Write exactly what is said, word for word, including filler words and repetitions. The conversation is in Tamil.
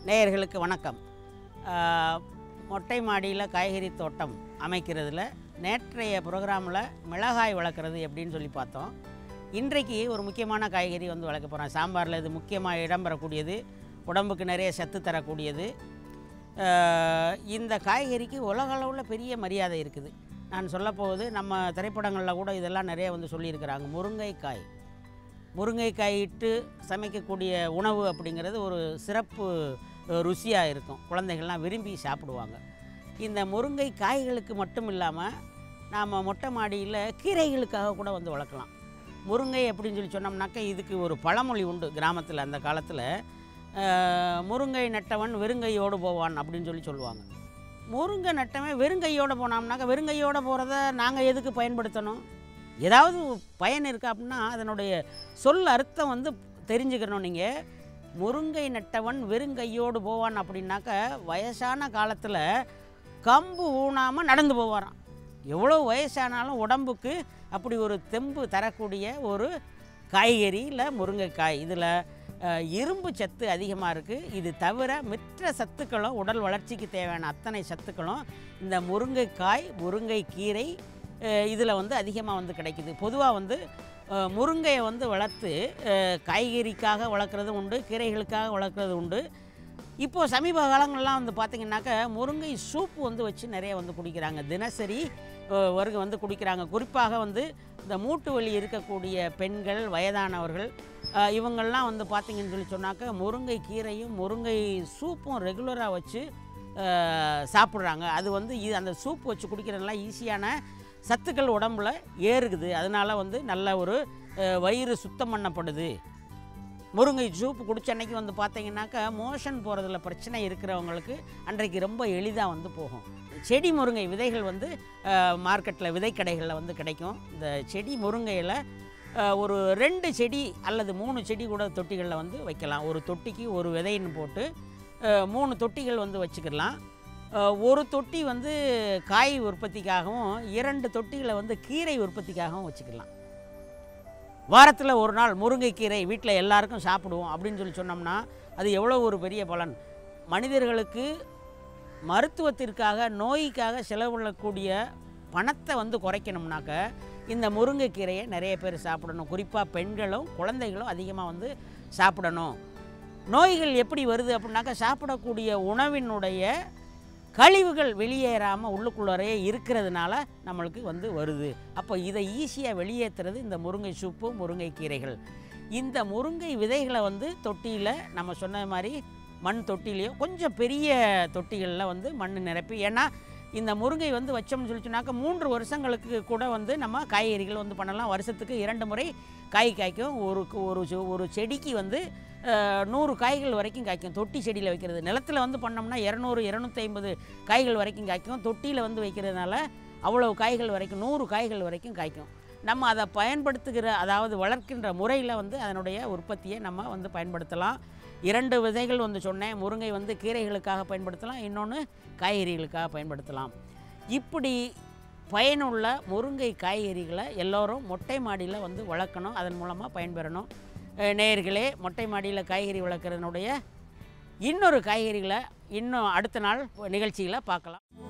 நேயர்களுக்கு வணக்கம். மொட்டை மாடியில் காய்கறி தோட்டம் அமைக்கிறதுல நேற்றைய ப்ரோக்ராமில் மிளகாய் வளர்க்குறது எப்படின்னு சொல்லி பார்த்தோம். இன்றைக்கு ஒரு முக்கியமான காய்கறி வந்து வளர்க்க போகிறோம். சாம்பாரில் இது முக்கியமாக இடம்பெறக்கூடியது, உடம்புக்கு நிறைய சத்து தரக்கூடியது. இந்த காய்கறிக்கு உலகளவில் பெரிய மரியாதை இருக்குது. நான் சொல்லப்போவது, நம்ம திரைப்படங்களில் கூட இதெல்லாம் நிறைய வந்து சொல்லியிருக்கிறாங்க. முருங்கைக்காய் முருங்கைக்காய் இட்டு சமைக்கக்கூடிய உணவு அப்படிங்கிறது ஒரு சிறப்பு ருசியாக இருக்கும். குழந்தைகள்லாம் விரும்பி சாப்பிடுவாங்க. இந்த முருங்கை காய்களுக்கு மட்டும் இல்லாமல் நாம் மொட்டை மாடியில் கீரைகளுக்காக கூட வந்து வளர்க்கலாம். முருங்கை அப்படின்னு சொல்லி சொன்னோம்னாக்கா, இதுக்கு ஒரு பழமொழி உண்டு கிராமத்தில். அந்த காலத்தில் முருங்கை நட்டவன் வெறுங்கையோடு போவான் அப்படின்னு சொல்லி சொல்லுவாங்க. முருங்கை நட்டவன் வெறுங்கையோடு போனோம்னாக்கா, வெறுங்கையோடு போகிறத நாங்கள் எதுக்கு பயன்படுத்தணும்? ஏதாவது பயன் இருக்கா அப்படின்னா அதனுடைய சொல் அர்த்தம் வந்து தெரிஞ்சுக்கணும். நீங்கள் முருங்கை நட்டவன் வெறுங்கையோடு போவான் அப்படின்னாக்கா, வயசான காலத்தில் கம்பு ஊனாமல் நடந்து போவாராம். எவ்வளோ வயசானாலும் உடம்புக்கு அப்படி ஒரு தெம்பு தரக்கூடிய ஒரு காய்கறி இல்லை முருங்கைக்காய். இதில் இரும்பு சத்து அதிகமாக இருக்குது. இது தவிர மற்ற சத்துக்களும், உடல் வளர்ச்சிக்கு தேவையான அத்தனை சத்துக்களும் இந்த முருங்கைக்காய், முருங்கைக்கீரை இதில் வந்து அதிகமாக வந்து கிடைக்குது. பொதுவாக வந்து முருங்கையை வந்து வளர்த்து காய்கறிக்காக வளர்க்குறது உண்டு, கீரைகளுக்காக வளர்க்குறது உண்டு. இப்போது சமீப காலங்கள்லாம் வந்து பார்த்திங்கனாக்கா முருங்கை சூப்பு வந்து வச்சு நிறைய வந்து குடிக்கிறாங்க. தினசரி வருக வந்து குடிக்கிறாங்க. குறிப்பாக வந்து இந்த மூட்டு வலி இருக்கக்கூடிய பெண்கள், வயதானவர்கள், இவங்கள்லாம் வந்து பார்த்திங்கன்னு சொல்லி சொன்னாக்கா முருங்கை கீரையும் முருங்கை சூப்பும் ரெகுலராக வச்சு சாப்பிட்றாங்க. அது வந்து இது அந்த சூப்பு வச்சு குடிக்கிறதுலாம் ஈஸியான சத்துக்கள் உடம்புல ஏறுகுது. அதனால் வந்து நல்ல ஒரு வயிறு சுத்தம் பண்ணப்படுது. முருங்கை சூப்பு குடிச்ச அன்னைக்கு வந்து பார்த்திங்கனாக்கா மோஷன் போகிறதுல பிரச்சனை இருக்கிறவங்களுக்கு அன்றைக்கு ரொம்ப எளிதாக வந்து போகும். செடி முருங்கை விதைகள் வந்து மார்க்கெட்டில் விதைக்கடைகளில் வந்து கிடைக்கும். இந்த செடி முருங்கையில் ஒரு ரெண்டு செடி அல்லது மூணு செடி கூட தொட்டிகளில் வந்து வைக்கலாம். ஒரு தொட்டிக்கு ஒரு விதைன்னு போட்டு மூணு தொட்டிகள் வந்து வச்சுக்கலாம். ஒரு தொட்டி வந்து காய் உற்பத்திக்காகவும், இரண்டு தொட்டிகளை வந்து கீரை உற்பத்திக்காகவும் வச்சுக்கலாம். வாரத்தில் ஒரு நாள் முருங்கைக்கீரை வீட்டில் எல்லாருக்கும் சாப்பிடுவோம் அப்படின்னு சொல்லி சொன்னோம்னா அது எவ்வளோ ஒரு பெரிய பலன். மனிதர்களுக்கு மருத்துவத்திற்காக, நோய்க்காக செலவிடக்கூடிய பணத்தை வந்து குறைக்கணும்னாக்க இந்த முருங்கைக்கீரையை நிறைய பேர் சாப்பிடணும். குறிப்பாக பெண்களும் குழந்தைகளும் அதிகமாக வந்து சாப்பிடணும். நோய்கள் எப்படி வருது அப்படின்னாக்கா, சாப்பிடக்கூடிய உணவினுடைய கழிவுகள் வெளியேறாமல் உள்ளுக்குள்ளே இருக்கிறதுனால நம்மளுக்கு வந்து வருது. அப்போ இதை ஈஸியாக வெளியேற்றுறது இந்த முருங்கை சூப்பு, முருங்கை கீரைகள். இந்த முருங்கை விதைகளை வந்து தொட்டியில் நம்ம சொன்ன மாதிரி மண் தொட்டிலையோ கொஞ்சம் பெரிய தொட்டிகளில் வந்து மண் நிரப்பி, ஏன்னா இந்த முருங்கை வந்து வச்சோம்னு சொல்லி சொன்னாக்கா மூன்று வருஷங்களுக்கு கூட வந்து நம்ம காய்கறிகள் வந்து பண்ணலாம். வருஷத்துக்கு இரண்டு முறை காய் காய்க்கும். ஒரு ஒரு ஒரு செடிக்கு வந்து நூறு காய்கள் வரைக்கும் காய்க்கும். தொட்டி செடியில் வைக்கிறது. நிலத்தில் வந்து பண்ணோம்னா இரநூறு இரநூத்தி ஐம்பது காய்கள் வரைக்கும் காய்க்கும். தொட்டியில் வந்து வைக்கிறதுனால அவ்வளோ காய்கள் வரைக்கும், நூறு காய்கள் வரைக்கும் காய்க்கும். நம்ம அதை பயன்படுத்துகிற, அதாவது வளர்க்கின்ற முறையில் வந்து அதனுடைய உற்பத்தியை நம்ம வந்து பயன்படுத்தலாம். இரண்டு விதைகள் வந்து சொன்னேன். முருங்கை வந்து கீரைகளுக்காக பயன்படுத்தலாம், இன்னொன்று காய்கறிகளுக்காக பயன்படுத்தலாம். இப்படி பயனுள்ள முருங்கை காய்கறிகளை எல்லோரும் மொட்டை மாடியில் வந்து வளர்க்கணும். அதன் மூலமாக பயன்பெறணும். நேயர்களே, மொட்டை மாடியில் காய்கறி வளர்க்குறதுனுடைய இன்னொரு காய்கறிகளை இன்னும் அடுத்த நாள் நிகழ்ச்சிகளை பார்க்கலாம்.